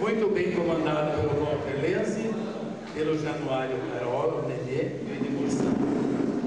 muito bem comandado pelo Walter Lenzi, pelo Januário Carola, o Nenê e o Edmur Santos.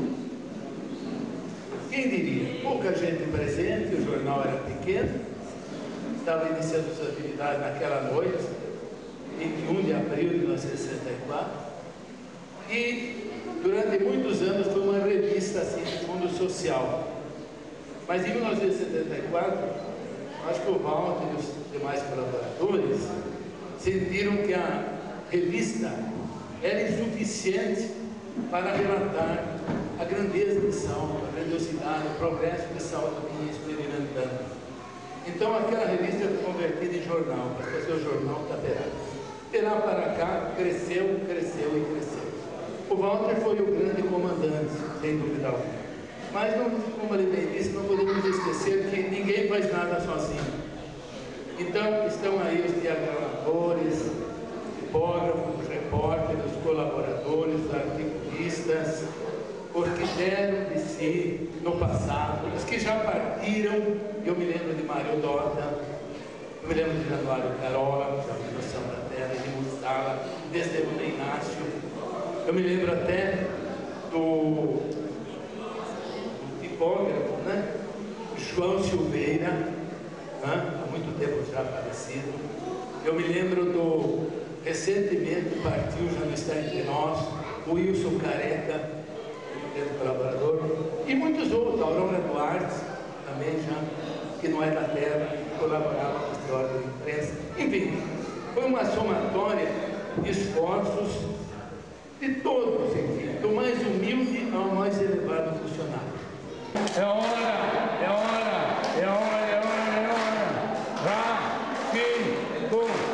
Quem diria? Pouca gente presente, o jornal era pequeno, estava iniciando suas atividades naquela noite, 21 de abril de 1964, e durante muitos anos foi uma revista assim, de fundo social. Mas em 1974, acho que o Walter e os demais colaboradores sentiram que a revista era insuficiente para relatar a grandeza de Salto, a grandiosidade, o progresso que Salto vinha experimentando. Então aquela revista foi convertida em jornal, para fazer o jornal Taperá. De lá para cá, cresceu, cresceu e cresceu. O Walter foi o grande comandante, sem dúvida alguma. Mas, não, como ele bem disse, não podemos esquecer que ninguém faz nada sozinho. Então, estão aí os diagramadores, tipógrafos, repórteres, os colaboradores, os articulistas, os que deram de si no passado, os que já partiram. Eu me lembro de Mário Dota, eu me lembro de Januário Carola, da Fundação da Terra, de Mustala, desde o Inácio. Eu me lembro até do tipógrafo, né? João Silveira, né? Há muito tempo já falecido. Eu me lembro do, recentemente partiu, já não está entre nós, o Wilson Careca, colaborador, e muitos outros, Aurora Duarte, também já, que não é da terra, colaborava com a história da imprensa. Enfim, foi uma somatória de esforços de todos, enfim, do mais humilde ao mais elevado funcionário. É hora, é hora, é hora, é hora, é hora. Vá, que,